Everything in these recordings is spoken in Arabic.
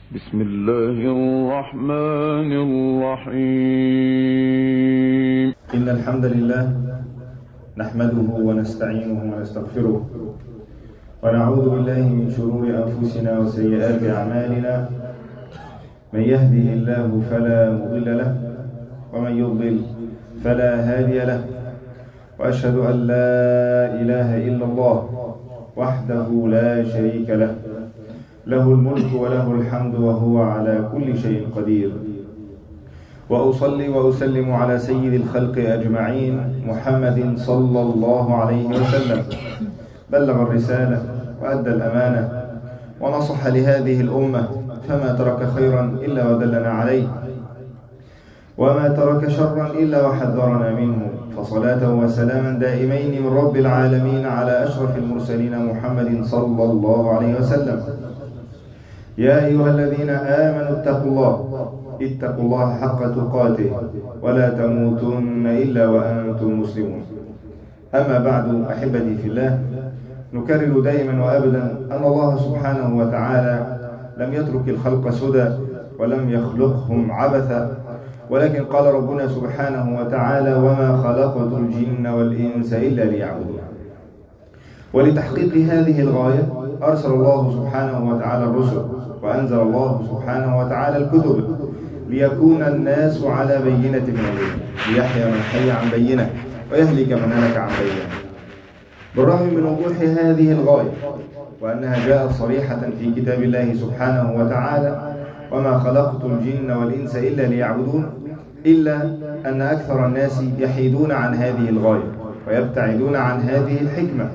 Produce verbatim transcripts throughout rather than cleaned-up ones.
بسم الله الرحمن الرحيم. إن الحمد لله نحمده ونستعينه ونستغفره ونعوذ بالله من شرور أنفسنا وسيئات أعمالنا. من يهده الله فلا مضل له ومن يضلل فلا هادي له، وأشهد أن لا إله إلا الله وحده لا شريك له، له الملك وله الحمد وهو على كل شيء قدير. وأصلي وأسلم على سيد الخلق أجمعين محمد صلى الله عليه وسلم، بلغ الرسالة وأدى الأمانة ونصح لهذه الأمة، فما ترك خيرا إلا ودلنا عليه، وما ترك شرا إلا وحذرنا منه. فصلاة وسلاما دائمين من رب العالمين على أشرف المرسلين محمد صلى الله عليه وسلم. يا أيها الذين آمنوا اتقوا الله اتقوا الله حق تقاته ولا تموتن إلا وأنتم مسلمون. أما بعد، أحبتي في الله، نكرر دائما وأبدا أن الله سبحانه وتعالى لم يترك الخلق سدى ولم يخلقهم عبثا، ولكن قال ربنا سبحانه وتعالى: وما خلقت الجن والإنس إلا ليعبدون. ولتحقيق هذه الغاية أرسل الله سبحانه وتعالى الرسل، وأنزل الله سبحانه وتعالى الكتب، ليكون الناس على بينة من العلم، ليحيى من حي عن بينة ويهلك من هلك عن بينة. بالرغم من وضوح هذه الغاية وأنها جاءت صريحة في كتاب الله سبحانه وتعالى: وما خلقت الجن والإنس إلا ليعبدون، إلا أن أكثر الناس يحيدون عن هذه الغاية ويبتعدون عن هذه الحكمة.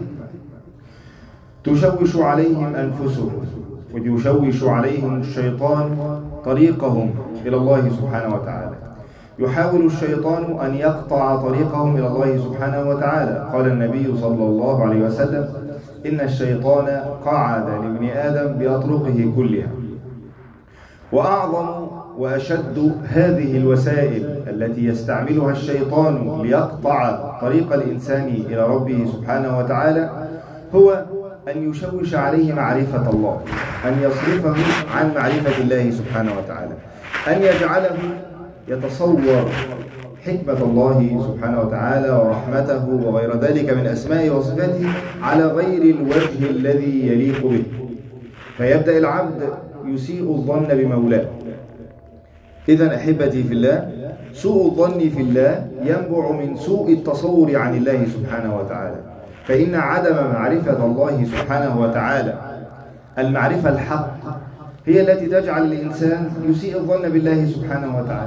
تشوش عليهم أنفسهم ويشوش عليهم الشيطان طريقهم إلى الله سبحانه وتعالى. يحاول الشيطان أن يقطع طريقهم إلى الله سبحانه وتعالى. قال النبي صلى الله عليه وسلم: إن الشيطان قعد لابن آدم بأطرقه كلها. وأعظم وأشد هذه الوسائل التي يستعملها الشيطان ليقطع طريق الإنسان إلى ربه سبحانه وتعالى هو أن يشوش عليه معرفة الله، أن يصرفه عن معرفة الله سبحانه وتعالى، أن يجعله يتصور حكمة الله سبحانه وتعالى ورحمته وغير ذلك من أسمائه وصفاته على غير الوجه الذي يليق به، فيبدأ العبد يسيء الظن بمولاه. إذن أحبتي في الله، سوء الظن في الله ينبع من سوء التصور عن الله سبحانه وتعالى، فإن عدم معرفة الله سبحانه وتعالى المعرفة الحق هي التي تجعل الإنسان يسيء الظن بالله سبحانه وتعالى.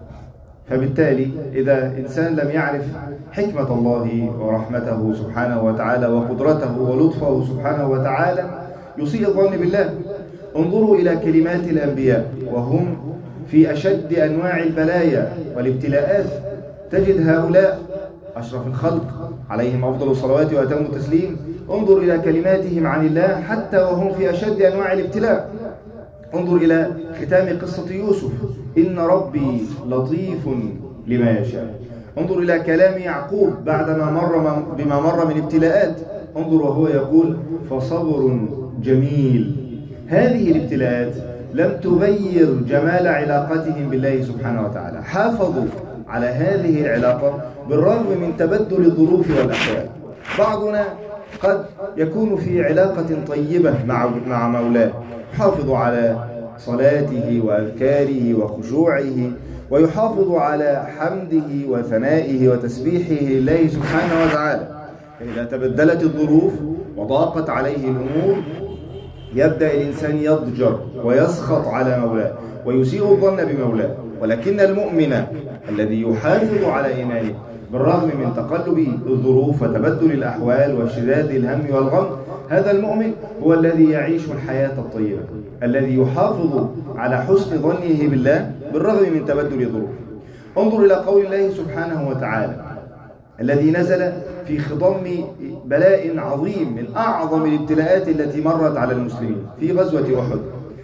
فبالتالي إذا إنسان لم يعرف حكمة الله ورحمته سبحانه وتعالى وقدرته ولطفه سبحانه وتعالى يسيء الظن بالله. انظروا إلى كلمات الأنبياء وهم في أشد أنواع البلايا والابتلاءات، تجد هؤلاء أشرف الخلق عليهم أفضل الصلوات وأتم التسليم، انظر إلى كلماتهم عن الله حتى وهم في أشد أنواع الابتلاء. انظر إلى ختام قصة يوسف: إن ربي لطيف لما يشاء. انظر إلى كلام يعقوب بعدما مر بما مر من ابتلاءات، انظر وهو يقول: فصبر جميل. هذه الابتلاءات لم تغير جمال علاقتهم بالله سبحانه وتعالى، حافظوا على هذه العلاقة بالرغم من تبدل الظروف والأحوال. بعضنا قد يكون في علاقة طيبة مع مع مولاه، يحافظ على صلاته وأذكاره وخشوعه، ويحافظ على حمده وثنائه وتسبيحه لله سبحانه وتعالى. فإذا تبدلت الظروف وضاقت عليه الأمور يبدأ الإنسان يضجر ويسخط على مولاه ويسيء الظن بمولاه. ولكن المؤمن الذي يحافظ على إيمانه بالرغم من تقلب الظروف وتبدل الأحوال واشتداد الهم والغم، هذا المؤمن هو الذي يعيش الحياة الطيبة، الذي يحافظ على حسن ظنه بالله بالرغم من تبدل الظروف. انظر إلى قول الله سبحانه وتعالى الذي نزل في خضم بلاء عظيم من أعظم الابتلاءات التي مرت على المسلمين في غزوة أحد.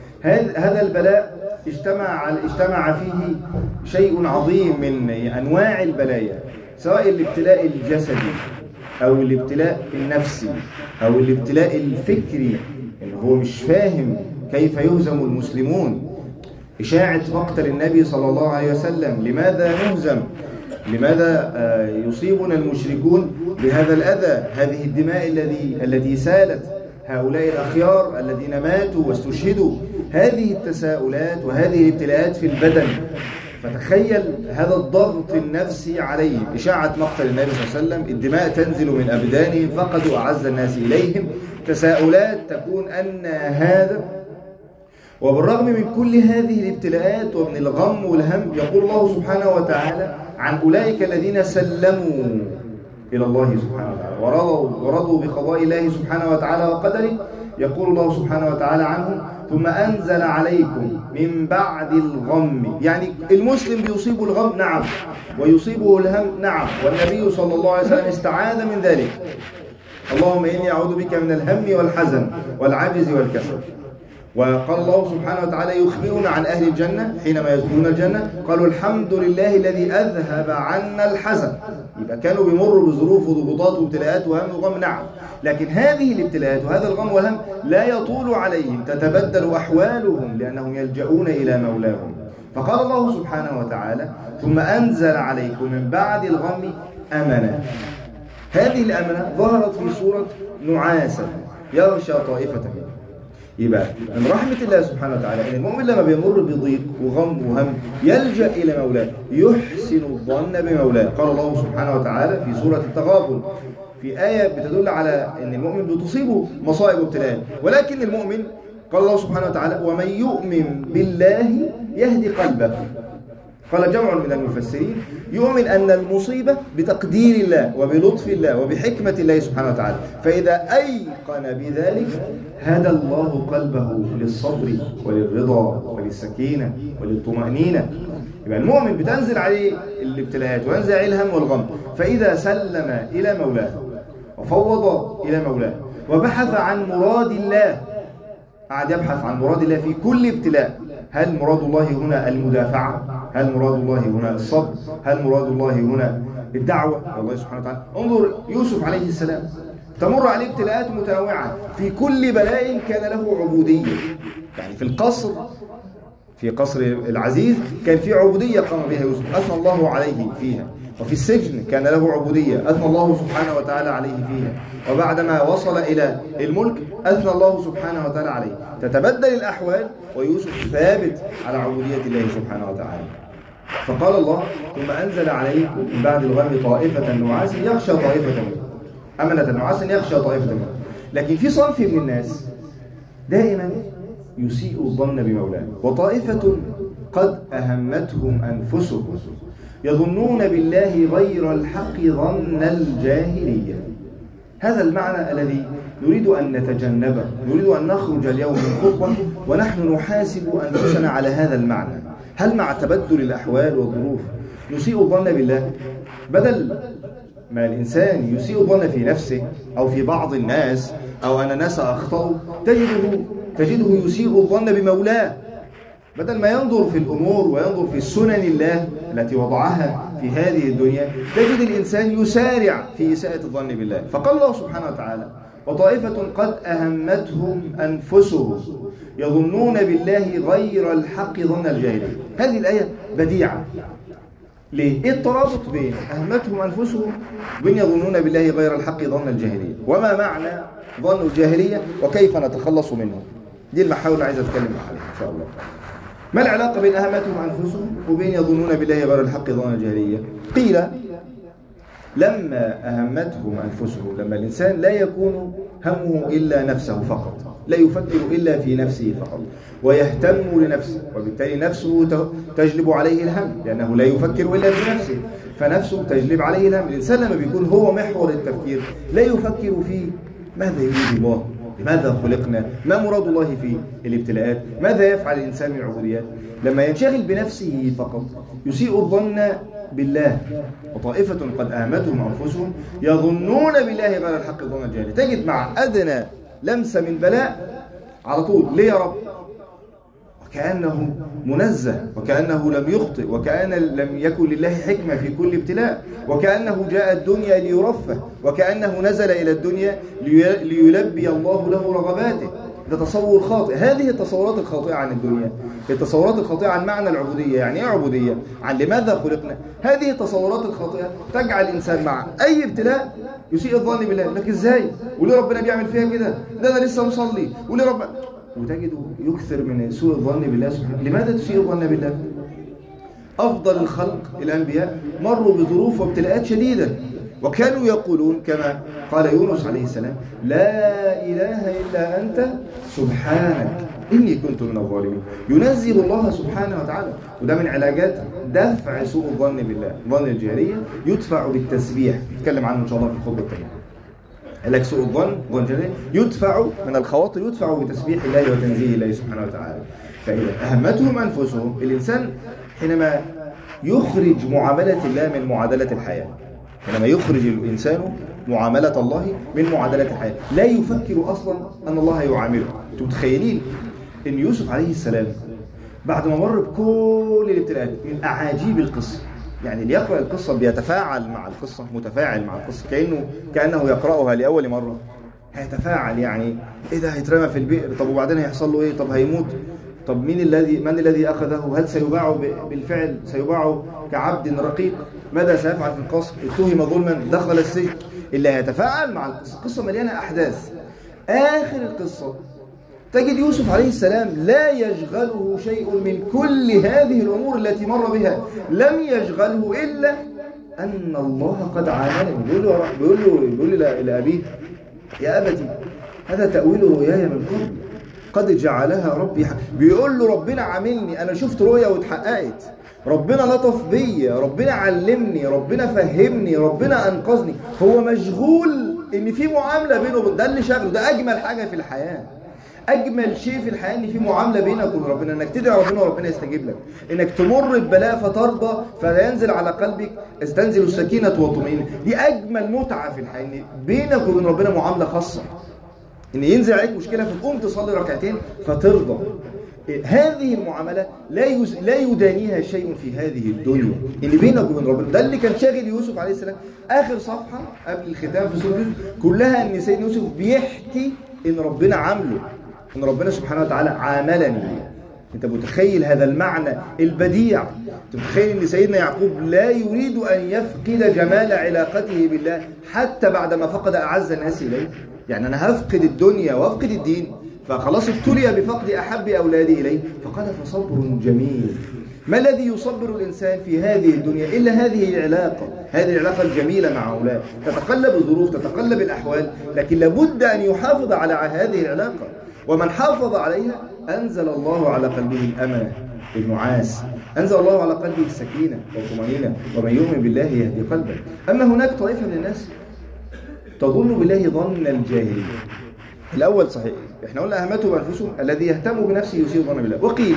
هذا البلاء اجتمع اجتمع فيه شيء عظيم من أنواع البلايا، سواء الابتلاء الجسدي أو الابتلاء النفسي أو الابتلاء الفكري، إن هو مش فاهم كيف يهزم المسلمون، إشاعة مقتل النبي صلى الله عليه وسلم، لماذا نهزم؟ لماذا يصيبنا المشركون بهذا الأذى؟ هذه الدماء الذي التي سالت، هؤلاء الأخيار الذين ماتوا واستشهدوا، هذه التساؤلات وهذه الابتلاءات في البدن. فتخيل هذا الضغط النفسي عليهم، إشاعة مقتل النبي صلى الله عليه وسلم، الدماء تنزل من أبدانهم، فقدوا أعز الناس إليهم، تساؤلات تكون أن هذا. وبالرغم من كل هذه الابتلاءات ومن الغم والهم، يقول الله سبحانه وتعالى عن أولئك الذين سلموا إلى الله سبحانه وتعالى ورضوا, ورضوا بقضاء الله سبحانه وتعالى وقدره. يقول الله سبحانه وتعالى عنهم: ثم أنزل عليكم من بعد الغم. يعني المسلم بيصيبه الغم، نعم، ويصيبه الهم، نعم، والنبي صلى الله عليه وسلم استعاذ من ذلك. اللهم إني أعوذ بك من الهم والحزن والعجز والكسل. وقال الله سبحانه وتعالى يخبرنا عن أهل الجنة حينما يدخلون الجنة، قالوا: الحمد لله الذي أذهب عنا الحزن. يبقى كانوا بيمروا بظروف وضغوطات وابتلاءات وهم وغم، نعم، لكن هذه الابتلاءات وهذا الغم والهم لا يطول عليهم، تتبدل أحوالهم لأنهم يلجؤون إلى مولاهم. فقال الله سبحانه وتعالى: ثم أنزل عليكم من بعد الغم أمنة. هذه الأمنة ظهرت في صورة نعاسا يغشى طائفة منهم. يبقى من رحمة الله سبحانه وتعالى إن المؤمن لما بيمر بضيق وغم وهم يلجأ إلى مولاه، يحسن الظن بمولاه. قال الله سبحانه وتعالى في سورة التغابن في آية بتدل على أن المؤمن بتصيبه مصائب وابتلاءات، ولكن المؤمن قال الله سبحانه وتعالى: ومن يؤمن بالله يهدي قلبه. قال جمع من المفسرين: يؤمن أن المصيبة بتقدير الله وبلطف الله وبحكمة الله سبحانه وتعالى، فإذا أيقن بذلك هدى الله قلبه للصبر وللرضا وللسكينة وللطمأنينة. يبقى المؤمن بتنزل عليه الابتلاءات وينزل عليه الهم والغم، فإذا سلم إلى مولاه وفوض إلى مولاه وبحث عن مراد الله، قعد يبحث عن مراد الله في كل ابتلاء. هل مراد الله هنا المدافعة؟ هل مراد الله هنا الصبر؟ هل مراد الله هنا الدعوة إلى الله سبحانه وتعالى؟ انظر يوسف عليه السلام، تمر عليه ابتلاءات متنوعة، في كل بلاء كان له عبودية. يعني في القصر، في قصر العزيز كان في عبودية قام بها يوسف أثنى الله عليه فيها، وفي السجن كان له عبودية أثنى الله سبحانه وتعالى عليه فيها، وبعدما وصل إلى الملك أثنى الله سبحانه وتعالى عليه. تتبدل الأحوال ويوسف ثابت على عبودية الله سبحانه وتعالى. فقال الله: ثم أنزل عليكم من بعد الغم طائفة نعاسا يغشى طائفة منهم. أمنة نعاسا يغشى طائفة منهم. لكن في صنف من الناس دائما يسيء الظن بمولاه، وطائفة قد أهمتهم أنفسهم يظنون بالله غير الحق ظن الجاهلية. هذا المعنى الذي نريد أن نتجنبه، نريد أن نخرج اليوم من خطوة ونحن نحاسب أنفسنا على هذا المعنى. هل مع تبدل الأحوال والظروف نسيء الظن بالله؟ بدل ما الإنسان يسيء الظن في نفسه أو في بعض الناس أو أن الناس أخطأوا، تجده, تجده يسيء الظن بمولاه. بدل ما ينظر في الأمور وينظر في سنن الله التي وضعها في هذه الدنيا، تجد الإنسان يسارع في إساءة الظن بالله. فقال الله سبحانه وتعالى: وطائفة قد أهمتهم أنفسهم يظنون بالله غير الحق ظن الجاهلية. هذه الآية بديعة. ليه؟ إيه الترابط بين أهمتهم أنفسهم وبين يظنون بالله غير الحق ظن الجاهلية؟ وما معنى ظن الجاهلية وكيف نتخلص منه؟ دي المحاور اللي عايز أتكلم عليها إن شاء الله. ما العلاقة بين أهمتهم أنفسهم وبين يظنون بالله غير الحق ظن الجاهلية؟ قيل: لما أهمتهم أنفسهم، لما الإنسان لا يكون همه إلا نفسه فقط، لا يفكر إلا في نفسه فقط ويهتم لنفسه، وبالتالي نفسه تجلب عليه الهم لأنه لا يفكر إلا في نفسه، فنفسه تجلب عليه الهم. الإنسان لما بيكون هو محور التفكير لا يفكر في ماذا يريد الله، لماذا خلقنا، ما مراد الله في الابتلاءات، ماذا يفعل الإنسان من العبوديات. لما ينشغل بنفسه فقط يسيء الظن بالله. وطائفة قد أهمتهم أنفسهم يظنون بالله غير الحق ظن الجاهلية. تجد مع أدنى لمسة من بلاء على طول: ليه يا رب؟ وكأنه منزه، وكأنه لم يخطئ، وكأن لم يكن لله حكمة في كل ابتلاء، وكأنه جاء الدنيا ليرفه، وكأنه نزل إلى الدنيا ليلبي الله له رغباته. ده تصور خاطئ. هذه التصورات الخاطئة عن الدنيا، التصورات الخاطئة عن معنى العبودية، يعني ايه عبودية؟ عن لماذا خلقنا؟ هذه التصورات الخاطئة تجعل الإنسان مع أي ابتلاء يسيء الظن بالله. لك ازاي؟ وليه ربنا بيعمل فيها كده؟ ده أنا لسه مصلي، وليه ربنا؟ وتجده يكثر من سوء الظن بالله سبحانه. لماذا تسيء الظن بالله؟ أفضل الخلق الأنبياء مروا بظروف وابتلاءات شديدة، وكانوا يقولون كما قال يونس عليه السلام: لا إله إلا أنت سبحانك إني كنت من الظالمين. ينزل الله سبحانه وتعالى، وده من علاجات دفع سوء الظن بالله. ظن الجاهلية يدفع بالتسبيح، نتكلم عنه إن شاء الله في الخطبة الثانية. علاج سوء الظن ظن الجاهلية يدفع من الخواطر، يدفع بتسبيح الله وتنزيه الله سبحانه وتعالى. فإذا أهمتهم أنفسهم، الإنسان حينما يخرج معاملة الله من معادلة الحياة، حينما يخرج الإنسان معاملة الله من معادلة الحياة، لا يفكر أصلا أن الله يعامله. أنتم متخيلين أن يوسف عليه السلام بعد ما مر بكل الابتلاءات، من أعاجيب القصة، يعني اللي يقرأ القصة بيتفاعل مع القصة، متفاعل مع القصة، كأنه كأنه يقرأها لأول مرة، هيتفاعل. يعني إيه ده؟ هيترمى في البئر، طب وبعدين هيحصل له إيه؟ طب هيموت، طب مين الذي من الذي أخذه؟ هل سيباع بالفعل؟ سيباع كعبد رقيق؟ ماذا سيفعل في القصر؟ اتهم ظلما، دخل السجن. اللي هيتفاعل مع القصة، القصة مليانة أحداث. آخر القصة تجد يوسف عليه السلام لا يشغله شيء من كل هذه الأمور التي مر بها، لم يشغله إلا أن الله قد عامله. بيقول له بيقول له بيقول له لأبيه: يا أبتي هذا تأويل رؤياي من قبل قد جعلها ربي حق. بيقول له ربنا عاملني، أنا شفت رؤيا واتحققت، ربنا لطف بيا، ربنا علمني، ربنا فهمني، ربنا أنقذني. هو مشغول إن في معاملة بينه، ده اللي شغله. ده أجمل حاجة في الحياة، أجمل شيء في الحياة إن في معاملة بينك وبين ربنا، إنك تدعي ربنا وربنا يستجيب لك، إنك تمر ببلاء فترضى فلا ينزل على قلبك تنزل السكينة والطمأنينة. دي أجمل متعة في الحياة، إن بينك وبين ربنا معاملة خاصة، إن ينزل عليك مشكلة فتقوم تصلي ركعتين فترضى. هذه المعاملة لا يز... لا يدانيها شيء في هذه الدنيا، اللي بينك وبين ربنا. ده اللي كان شاغل يوسف عليه السلام. آخر صفحة قبل الختام في سورة يوسف كلها إن سيدنا يوسف بيحكي إن ربنا عامله، إن ربنا سبحانه وتعالى عاملني. أنت متخيل هذا المعنى البديع؟ أنت متخيل إن سيدنا يعقوب لا يريد أن يفقد جمال علاقته بالله حتى بعدما فقد أعز الناس إليه؟ يعني أنا هفقد الدنيا وأفقد الدين، فخلاص ابتلي بفقد أحب أولادي إليه، فقال فصبر جميل. ما الذي يصبر الإنسان في هذه الدنيا إلا هذه العلاقة، هذه العلاقة الجميلة مع أولاد. تتقلب الظروف، تتقلب الأحوال، لكن لابد أن يحافظ على هذه العلاقة. ومن حافظ عليها أنزل الله على قلبه الأمل النعاس، أنزل الله على قلبه السكينة والطمأنينة. ومن يؤمن بالله يهدي قلبه. أما هناك طائفة من الناس تظن بالله ظن الجاهلية. الأول صحيح، احنا قلنا أهمته بأنفسهم، الذي يهتم بنفسه يسيء الظن بالله. وقيل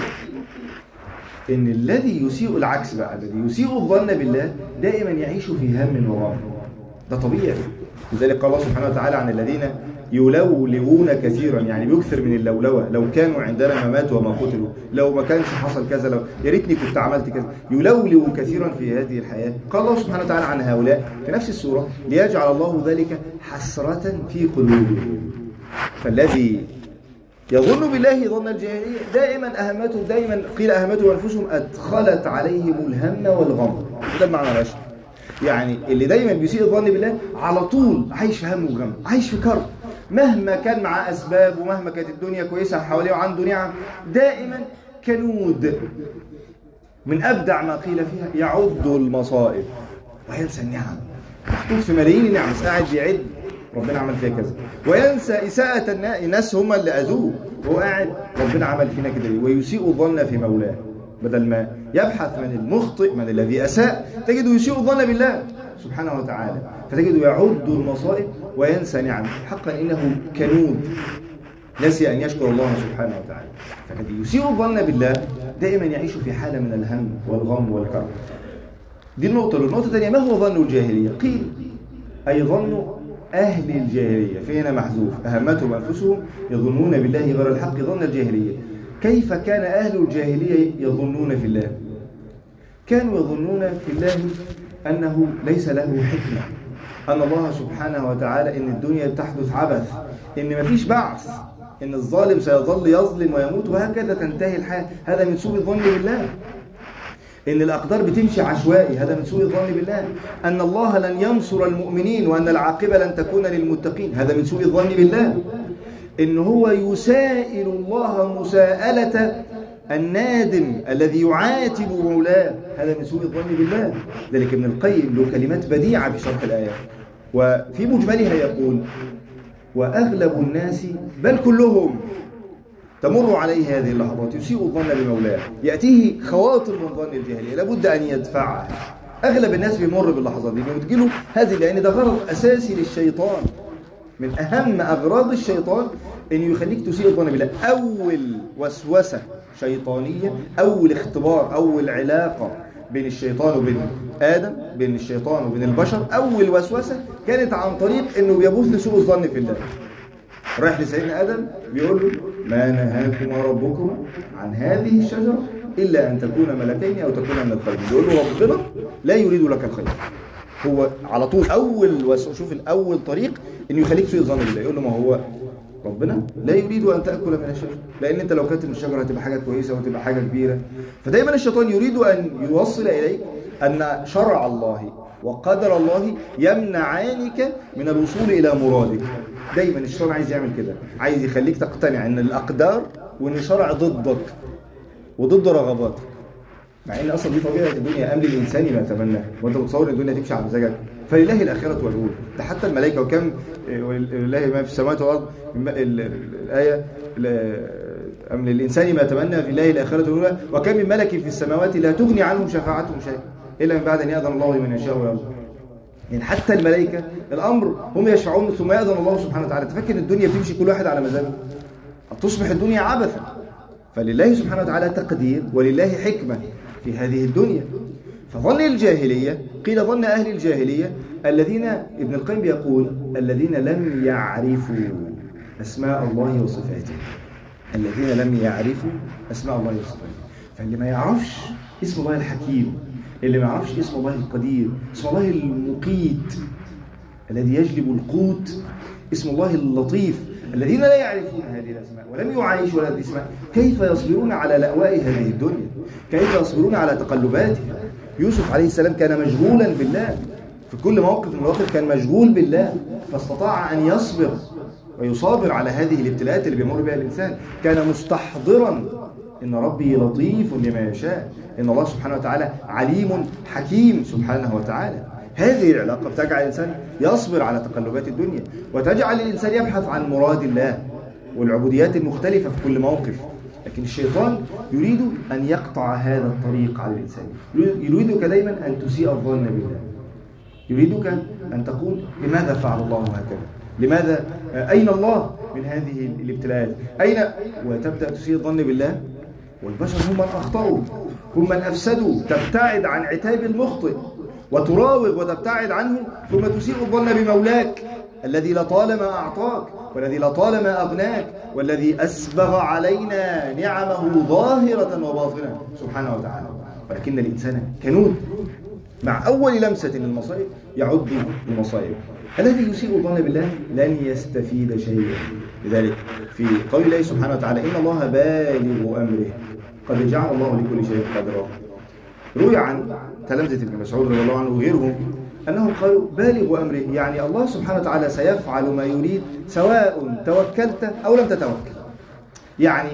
إن الذي يسيء العكس بقى، الذي يسيء الظن بالله دائما يعيش في هم وغم. ده طبيعي. لذلك قال الله سبحانه وتعالى عن الذين يلولون كثيرا، يعني بيكثر من اللولوة. لو كانوا عندنا ما ماتوا وما قتلوا، لو ما كانش حصل كذا، لو يا ريتني كنت عملت كذا. يلولو كثيرا في هذه الحياة. قال الله سبحانه وتعالى عن هؤلاء في نفس السورة: ليجعل الله ذلك حسرة في قلوبهم. فالذي يظن بالله ظن الجاهلية دائما أهمته، دائما قيل أهمته أنفسهم أدخلت عليهم الهم والغم. ده المعنى الأشهر. يعني اللي دايما بيسيء الظن بالله على طول عايش في هم وغم، عايش في كرب، مهما كان معاه أسباب ومهما كانت الدنيا كويسة حواليه وعنده نعم، دائما كنود. من أبدع ما قيل فيها: يعد المصائب وينسى النعم. محطوط في ملايين النعم، قاعد بيعد ربنا عمل فيها كذا، وينسى إساءة الناس، هم اللي أذوه وهو قاعد ربنا عمل فينا كده. ويسيء الظن في مولاه، بدل ما يبحث من المخطئ من الذي أساء تجده يسيء الظن بالله سبحانه وتعالى، فتجده يعد المصائب وينسى نعم. حقا إنه كنود نسي أن يشكر الله سبحانه وتعالى. فالذي يسيء الظن بالله دائما يعيش في حالة من الهم والغم والكرب. دي النقطة. النقطة الثانية: ما هو ظن الجاهلية؟ قيل أي ظن أهل الجاهلية. فينا محذوف: أهمتهم أنفسهم يظنون بالله غير الحق ظن الجاهلية. كيف كان أهل الجاهلية يظنون في الله؟ كانوا يظنون في الله أنه ليس له حكمة، أن الله سبحانه وتعالى إن الدنيا تحدث عبث، إن مفيش بعث، إن الظالم سيظل يظلم ويموت وهكذا تنتهي الحياة، هذا من سوء الظن بالله. إن الأقدار بتمشي عشوائي، هذا من سوء الظن بالله. أن الله لن ينصر المؤمنين وأن العاقبة لن تكون للمتقين، هذا من سوء الظن بالله. إن هو يسائل الله مساءلة النادم الذي يعاتب مولاه، هذا من سوء الظن بالله. ذلك ابن القيم له كلمات بديعة في شرح الآية، وفي مجملها يقول: وأغلب الناس بل كلهم تمر عليه هذه اللحظات يسيء الظن بمولاه، يأتيه خواطر من ظن الجاهلية لابد أن يدفعها. أغلب الناس بيمر باللحظات دي، بتجيله هذه، لأن ده غرض أساسي للشيطان. من أهم أغراض الشيطان إنه يخليك تسيء الظن بالله. أول وسوسة شيطانية، أول اختبار، أول علاقة بين الشيطان وبين آدم، بين الشيطان وبين البشر، أول وسوسة كانت عن طريق إنه بيبث سوء الظن في الله. رايح لسيدنا آدم بيقول له: ما نهاكما ربكما عن هذه الشجرة إلا أن تكون ملكين أو تكون من الخالدين. بيقول له ربنا لا يريد لك الخير. هو على طول أول وسوسة، شوف الأول طريق إنه يخليك سوء الظن بالله. يقول له: ما هو ربنا لا يريد أن تأكل من الشجرة، لأن أنت لو كانت من الشجرة هتبقى حاجة كويسة وتبقى حاجة كبيرة. فدايما الشيطان يريد أن يوصل إليك أن شرع الله وقدر الله يمنعانك من الوصول إلى مرادك. دايما الشيطان عايز يعمل كده، عايز يخليك تقتنع أن الأقدار وأن الشرع ضدك وضد رغباتك، مع أن أصلا دي طبيعة الدنيا. أمر الإنسان ما يتمناه، وأنت متصور أن الدنيا تمشي على مزاجك. فلله الآخرة والأولى. ده حتى الملائكة، وكم لله ما في السماوات والأرض، الآية أم للإنسان ما يتمنى، في الله الآخرة والأولى، وكم من ملك في السماوات لا تغني عنهم شفاعتهم شيئا إلا من بعد أن يأذن الله لمن يشاء ويرضى. يعني حتى الملائكة الأمر هم يشفعون ثم يأذن الله سبحانه وتعالى. تفكر الدنيا بتمشي كل واحد على مزاجه، تصبح الدنيا عبثا. فلله سبحانه وتعالى تقدير ولله حكمة في هذه الدنيا. فظن الجاهلية، قيل ظن أهل الجاهلية الذين، ابن القيم يقول: الذين لم يعرفوا أسماء الله وصفاته. الذين لم يعرفوا أسماء الله وصفاته. فاللي ما يعرفش اسم الله الحكيم، اللي ما يعرفش اسم الله القدير، اسم الله المقيت الذي يجلب القوت، اسم الله اللطيف، الذين لا يعرفون هذه الأسماء ولم يعايشوا هذه الأسماء، كيف يصبرون على لأواء هذه الدنيا؟ كيف يصبرون على تقلباتها؟ يوسف عليه السلام كان مشغولا بالله في كل موقف من المواقف، كان مشغول بالله، فاستطاع أن يصبر ويصابر على هذه الابتلاءات اللي بيمر بها الإنسان. كان مستحضرا إن ربي لطيف لما يشاء، إن الله سبحانه وتعالى عليم حكيم سبحانه وتعالى. هذه العلاقة بتجعل الإنسان يصبر على تقلبات الدنيا، وتجعل الإنسان يبحث عن مراد الله والعبوديات المختلفة في كل موقف. لكن الشيطان يريد أن يقطع هذا الطريق على الإنسان، يريدك دائما أن تسيء الظن بالله، يريدك أن تقول: لماذا فعل الله هكذا؟ لماذا؟ أين الله من هذه الابتلاءات؟ أين؟ وتبدأ تسيء الظن بالله. والبشر هم من أخطأوا، هم من أفسدوا. تبتعد عن عتاب المخطئ وتراوغ وتبتعد عنه، ثم تسيء الظن بمولاك الذي لطالما أعطاك، والذي لطالما أغناك، والذي أسبغ علينا نعمه ظاهرة وباطنة سبحانه وتعالى. ولكن الإنسان كنود، مع أول لمسة للمصائب يعد المصائب. الذي يسيء الظن بالله لن يستفيد شيئا. لذلك في قول الله سبحانه وتعالى: إن الله بالغ أمره قد جعل الله لكل شيء قدرا. روي عن تلامذة ابن مسعود رضي الله عنه وغيرهم أنهم قالوا: بالغ أمره، يعني الله سبحانه وتعالى سيفعل ما يريد سواء توكلت أو لم تتوكل. يعني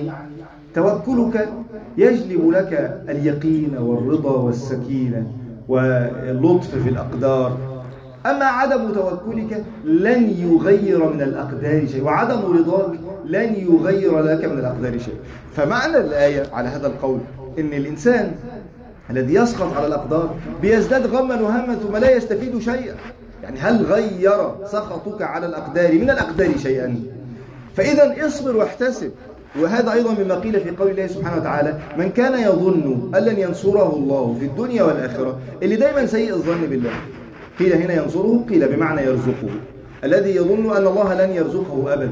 توكلك يجلب لك اليقين والرضا والسكينة واللطف في الأقدار، أما عدم توكلك لن يغير من الأقدار شيء، وعدم رضاك لن يغير لك من الأقدار شيء. فمعنى الآية على هذا القول إن الإنسان الذي يسخط على الأقدار بيزداد غما وهما ثم لا يستفيد شيئا. يعني هل غير سخطك على الأقدار من الأقدار شيئا؟ فإذا اصبر واحتسب. وهذا أيضا مما قيل في قول الله سبحانه وتعالى: من كان يظن أن لن ينصره الله في الدنيا والآخرة، اللي دايما سيء الظن بالله. قيل هنا ينصره، قيل بمعنى يرزقه. الذي يظن أن الله لن يرزقه أبدا.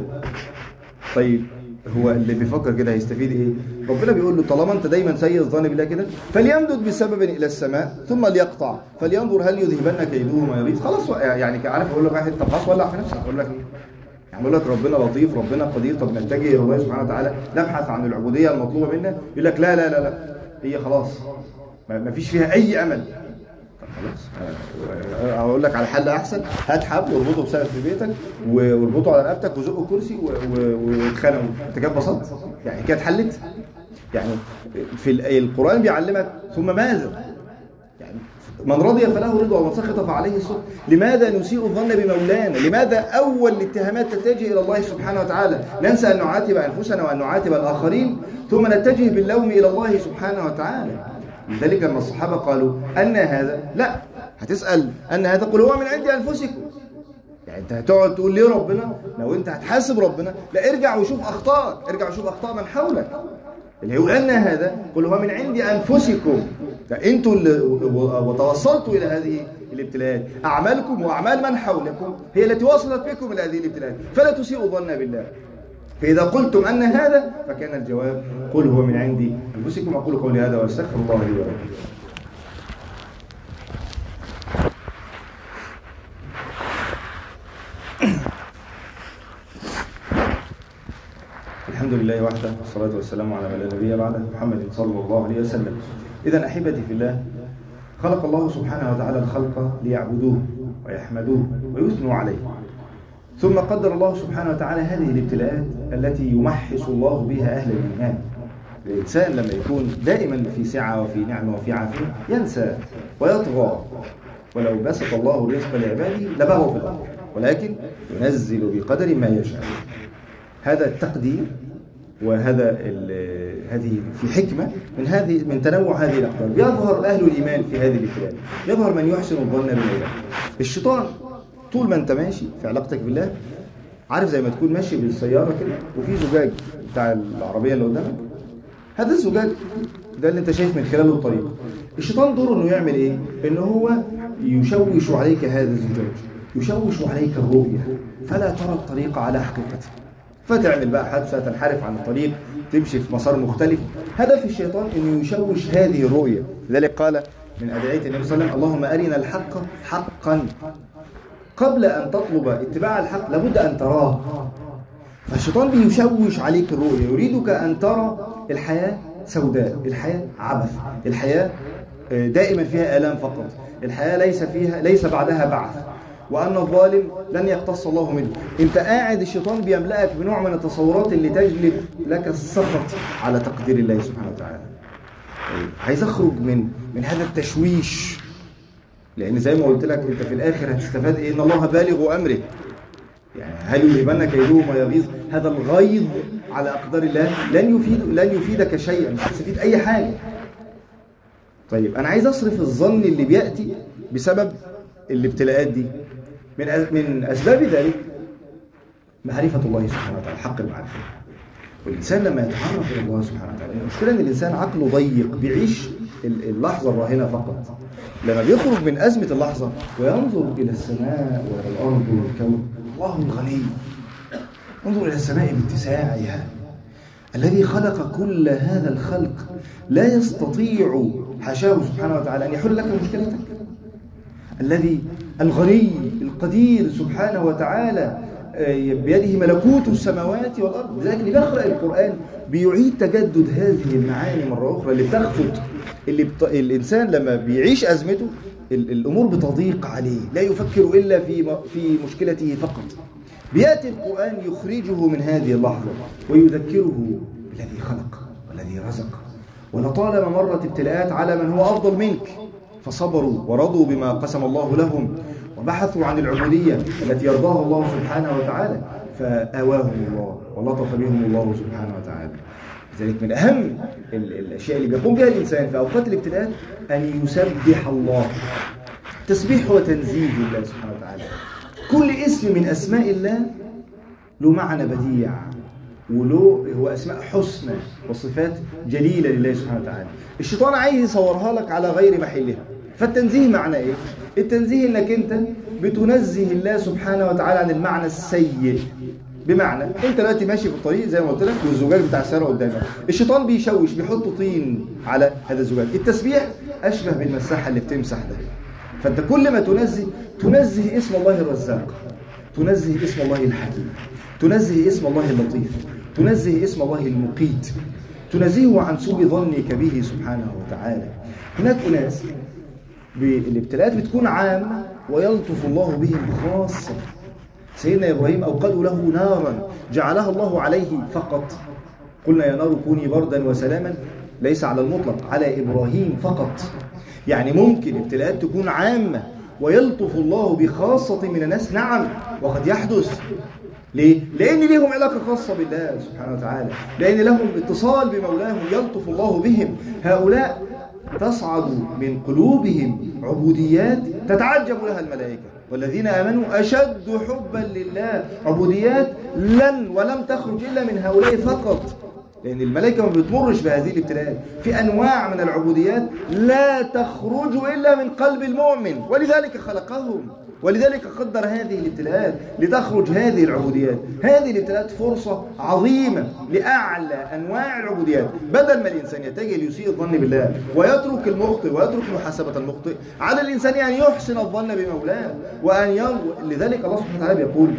طيب هو اللي بيفكر كده هيستفيد ايه؟ ربنا بيقول له: طالما انت دايما سيء الظن بالله كده، فليمدد بسبب الى السماء ثم ليقطع فلينظر هل يذهبن كيده ما يغيظ. خلاص يعني عارف اقول لك واحد: طب خلاص ولع في نفسك. اقول لك يعني يقول لك ربنا لطيف، ربنا قدير، طب نتجه الى الله سبحانه وتعالى نبحث عن العبوديه المطلوبه منا، يقول لك لا لا لا لا هي خلاص ما فيش فيها اي امل. طب خلاص اقول لك على حل احسن، هات حبل واربطه بسقف في بيتك واربطه على رقبتك وزقه كرسي واتخانقوا، انت كده اتبسطت؟ يعني كده اتحلت؟ يعني في القران بيعلمك ثم ماذا؟ يعني من رضي فله رضا ومن سخط فعليه سخط. لماذا نسيء الظن بمولانا؟ لماذا اول الاتهامات تتجه الى الله سبحانه وتعالى؟ ننسى ان نعاتب انفسنا وان نعاتب الاخرين ثم نتجه باللوم الى الله سبحانه وتعالى. لذلك لما الصحابه قالوا ان هذا، لا هتسال ان هذا، قل هو من عند انفسكم. يعني انت هتقعد تقول ليه ربنا؟ لو انت هتحاسب ربنا لا ارجع وشوف اخطائك، ارجع وشوف اخطاء من حولك. اللي يقول ان هذا قل هو من عند انفسكم، انتوا اللي وتوصلتوا الى هذه الابتلاءات، اعمالكم واعمال من حولكم هي التي وصلت بكم الى هذه الابتلاءات، فلا تسيئوا الظن بالله. فاذا قلتم ان هذا فكان الجواب قل هو من عند انفسكم. اقول قولي هذا واستغفر الله لي ولكم. الحمد لله وحده والصلاة والسلام على من لا نبي بعده محمد صلى الله عليه وسلم. إذن أحبتي في الله، خلق الله سبحانه وتعالى الخلق ليعبدوه ويحمدوه ويثنوا عليه، ثم قدر الله سبحانه وتعالى هذه الابتلاءات التي يمحص الله بها أهل الإيمان. الإنسان لما يكون دائما في سعة وفي نعمة وفي عافية ينسى ويطغى، ولو بسط الله الرزق لعباده لبغوا في الأرض، ولكن ينزل بقدر ما يشاء. هذا التقدير وهذا هذه في حكمة من هذه من تنوع هذه الأقدار. يظهر أهل الإيمان في هذه الابتلاءات، يظهر من يحسن الظن بالله. الشيطان طول ما أنت ماشي في علاقتك بالله، عارف زي ما تكون ماشي بالسيارة كده وفي زجاج بتاع العربية اللي قدامك، هذا الزجاج ده اللي أنت شايف من خلاله الطريق. الشيطان دوره إنه يعمل إيه؟ إنه هو يشوش عليك هذا الزجاج، يشوش عليك الرؤية فلا ترى الطريق على حقيقته، فتعمل بقى حادثة، تنحرف عن الطريق، تمشي في مسار مختلف. هدف الشيطان انه يشوش هذه الرؤية. لذلك قال من أدعية النبي صلى الله عليه وسلم اللهم أرنا الحق حقا. قبل أن تطلب اتباع الحق لابد أن تراه. فالشيطان بيشوش عليك الرؤية، يريدك أن ترى الحياة سوداء، الحياة عبث، الحياة دائما فيها آلام فقط، الحياة ليس فيها ليس بعدها بعث، وأن الظالم لن يقتص الله منه. انت قاعد الشيطان بيملأك بنوع من التصورات اللي تجلب لك السخط على تقدير الله سبحانه وتعالى. عايز اخرج من من هذا التشويش، لان زي ما قلت لك انت في الاخر هتستفاد ايه؟ ان الله بالغ امره. يعني هل يذهبن كيدهم ويغيظ؟ هذا الغيظ على اقدار الله لن يفيد لن يفيدك شيئا، مش هتستفيد اي حاجه. طيب انا عايز اصرف الظن اللي بياتي بسبب الابتلاءات دي. من من اسباب ذلك معرفه الله سبحانه وتعالى، حق المعرفه. والانسان لما يتعرف الى الله سبحانه وتعالى، المشكله ان الانسان عقله ضيق، بيعيش اللحظه الراهنه فقط. لما بيخرج من ازمه اللحظه وينظر الى السماء والى الارض والكون، الله الغني، انظر الى السماء باتساعها، الذي خلق كل هذا الخلق لا يستطيع حاشاه سبحانه وتعالى ان يحل لك مشكلتك. الذي الغني القدير سبحانه وتعالى بيده ملكوت السماوات والأرض. لذلك اللي بيقرأ القرآن بيعيد تجدد هذه المعاني مرة أخرى اللي بتخفت، اللي بت... الإنسان لما بيعيش أزمته الأمور بتضيق عليه، لا يفكر إلا في م... في مشكلته فقط. بيأتي القرآن يخرجه من هذه اللحظة ويذكره بالذي خلق والذي رزق. ولطالما مرت ابتلاءات على من هو أفضل منك فصبروا ورضوا بما قسم الله لهم وبحثوا عن العبودية التي يرضاها الله سبحانه وتعالى، فآواهم الله ولطف بهم الله سبحانه وتعالى. لذلك من أهم الأشياء اللي بيقوم بها الإنسان في أوقات الابتلاءات أن يسبح الله. تسبيح وتنزيه الله سبحانه وتعالى. كل اسم من أسماء الله له معنى بديع، وله هو أسماء حسنى وصفات جليلة لله سبحانه وتعالى. الشيطان عايز يصورها لك على غير محلها. فالتنزيه معنى إيه؟ التنزيه إنك أنت بتنزه الله سبحانه وتعالى عن المعنى السيء. بمعنى أنت دلوقتي ماشي في الطريق زي ما قلت لك والزجاج بتاع السيارة قدامك، الشيطان بيشوش بيحط طين على هذا الزجاج. التسبيح أشبه بالمساحة اللي بتمسح ده. فأنت كل ما تنزه تنزه اسم الله الرزاق، تنزه اسم الله الحكيم، تنزه اسم الله اللطيف، تنزه اسم الله المقيت، تنزهه عن سوء ظنك به سبحانه وتعالى. هناك أناس بالابتلاءات بتكون عامة ويلطف الله بهم خاصة. سيدنا إبراهيم أوقدوا له نارا جعلها الله عليه فقط. قلنا يا نار كوني بردا وسلاما، ليس على المطلق، على إبراهيم فقط. يعني ممكن ابتلاءات تكون عامة ويلطف الله بخاصة من الناس، نعم، وقد يحدث. ليه؟ لأن لهم علاقة خاصة بالله سبحانه وتعالى، لأن لهم اتصال بمولاهم يلطف الله بهم. هؤلاء تصعد من قلوبهم عبوديات تتعجب لها الملائكة، والذين آمنوا أشد حبا لله. عبوديات لن ولم تخرج إلا من هؤلاء فقط، لأن الملائكة ما بتمرش بهذه الابتلاءات. في أنواع من العبوديات لا تخرج إلا من قلب المؤمن، ولذلك خلقهم، ولذلك قدر هذه الابتلاءات لتخرج هذه العبوديات. هذه الابتلاءات فرصة عظيمة لأعلى أنواع العبوديات. بدل ما الإنسان يتجه ليسيء الظن بالله ويترك المخطئ ويترك محاسبة المخطئ، على الإنسان أن يحسن الظن بمولاه وأن ينظر. لذلك الله سبحانه وتعالى بيقول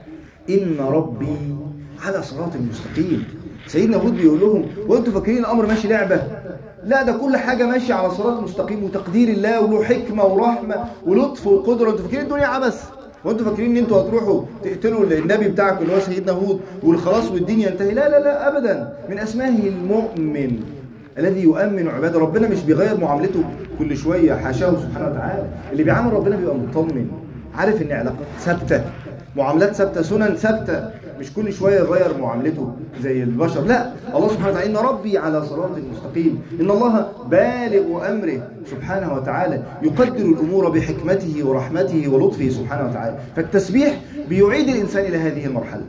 إن ربي على صراط مستقيم. سيدنا هود بيقول لهم وانتم فاكرين الأمر ماشي لعبة؟ لا، ده كل حاجة ماشية على صراط مستقيم، وتقدير الله وله حكمة ورحمة ولطف وقدرة. انتوا فاكرين الدنيا عبث؟ وانتوا فاكرين ان انتوا هتروحوا تقتلوا النبي بتاعكم اللي هو سيدنا هود والخلاص والدين ينتهي؟ لا لا لا ابدا. من اسمائه المؤمن الذي يؤمن عباده. ربنا مش بيغير معاملته كل شوية، حاشاه سبحانه وتعالى. اللي بيعامل ربنا بيبقى مطمن، عارف ان علاقات ثابتة، معاملات ثابتة، سنن ثابتة، مش كل شوية يغير معاملته زي البشر. لا، الله سبحانه وتعالى إن ربي على صراط مستقيم. إن الله بالغ أمره سبحانه وتعالى، يقدر الأمور بحكمته ورحمته ولطفه سبحانه وتعالى. فالتسبيح بيعيد الإنسان إلى هذه المرحلة.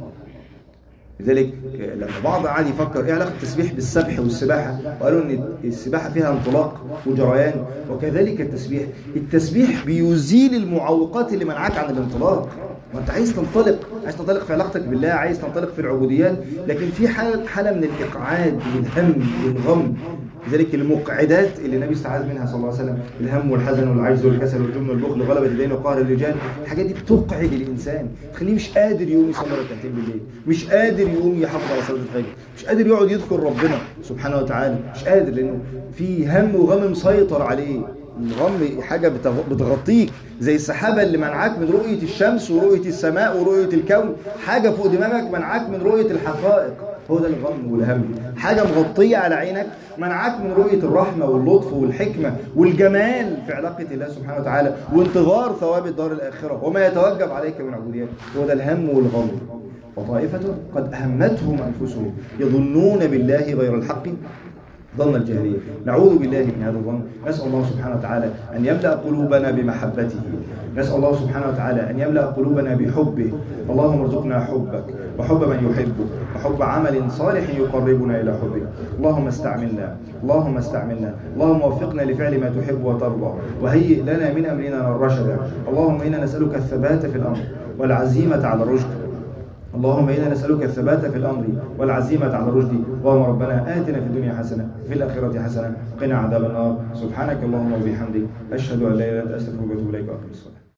لذلك لما بعض قاعد يفكر ايه علاقه التسبيح بالسبح والسباحه، وقالوا ان السباحه فيها انطلاق وجريان، وكذلك التسبيح. التسبيح بيزيل المعوقات اللي منعك عن الانطلاق. ما انت عايز تنطلق، عايز تنطلق في علاقتك بالله، عايز تنطلق في العبوديات، لكن في حاله حاله من الاقعاد والهم والغم. لذلك المقعدات اللي النبي استعاذ منها صلى الله عليه وسلم، الهم والحزن والعجز والكسل والجبن والبخل وغلبة الدين وقهر الرجال، الحاجات دي بتقعد الانسان، تخليه مش قادر يقوم يصلي ركعتين بالليل، مش قادر يقوم يحافظ على صلاه الفجر، مش قادر يقعد يذكر ربنا سبحانه وتعالى، مش قادر، لانه في هم وغم مسيطر عليه. الغم حاجه بتغطيك زي السحابه اللي منعاك من رؤيه الشمس ورؤيه السماء ورؤيه الكون، حاجه فوق دماغك منعاك من رؤيه الحقائق. هو ده الغم والهم، حاجه مغطيه على عينك منعاك من رؤيه الرحمه واللطف والحكمه والجمال في علاقه الله سبحانه وتعالى وانتظار ثواب الدار الاخره وما يتوجب عليك من عبوديات. هو ده الهم والغم. وطائفه قد اهمتهم انفسهم يظنون بالله غير الحق ظن الجاهلية. نعوذ بالله من هذا الظن. نسأل الله سبحانه وتعالى أن يملأ قلوبنا بمحبته، نسأل الله سبحانه وتعالى أن يملأ قلوبنا بحبه. اللهم ارزقنا حبك وحب من يحبك وحب عمل صالح يقربنا إلى حبك. اللهم استعملنا، اللهم استعملنا، اللهم وفقنا لفعل ما تحب وترضى، وهيئ لنا من أمرنا رشدا. اللهم إنا نسألك الثبات في الأمر والعزيمة على الرشد. اللهم إنا نسألك الثبات في الأمر والعزيمة على الرشد. اللهم ربنا آتنا في الدنيا حسنة وفي الآخرة حسنة وقنا عذاب النار. سبحانك اللهم وبحمدك أشهد أن لا إله إلا أنت أستغفرك وأتوب إليك وأقم الصلاة.